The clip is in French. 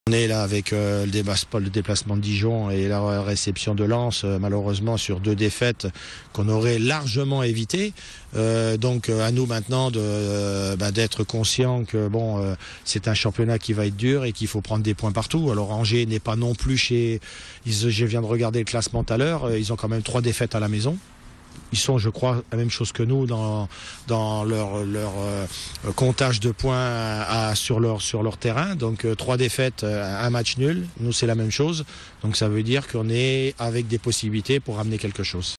On est là avec le déplacement de Dijon et la réception de Lens, malheureusement sur 2 défaites qu'on aurait largement évitées. Donc à nous maintenant d'être conscients que c'est un championnat qui va être dur et qu'il faut prendre des points partout. Alors Angers n'est pas non plus je viens de regarder le classement tout à l'heure, ils ont quand même 3 défaites à la maison. Ils sont, je crois, la même chose que nous dans leur comptage de points sur leur terrain. Donc 3 défaites, un match nul. Nous, c'est la même chose. Donc ça veut dire qu'on est avec des possibilités pour ramener quelque chose.